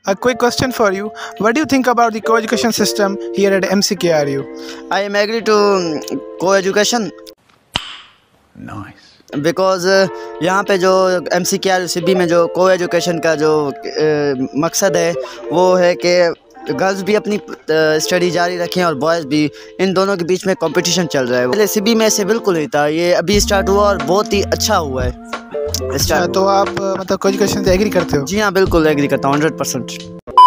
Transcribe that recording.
A quick question for you. What do you think about the co-education system here at MCKRU? I am agree to co-education. Nice. Because यहाँ पे जो MCKRU Sibi में जो को education का जो मकसद है वो है कि गर्ल्स भी अपनी स्टडी जारी रखें और बॉयज़ भी, इन दोनों के बीच में कंपटीशन चल रहा है। पहले सिबी में से बिल्कुल नहीं था, ये अभी स्टार्ट हुआ और बहुत ही अच्छा हुआ है। तो आप मतलब को एजुकेशन से एग्री करते हो? जी हाँ, बिल्कुल एग्री करता हूँ 100%।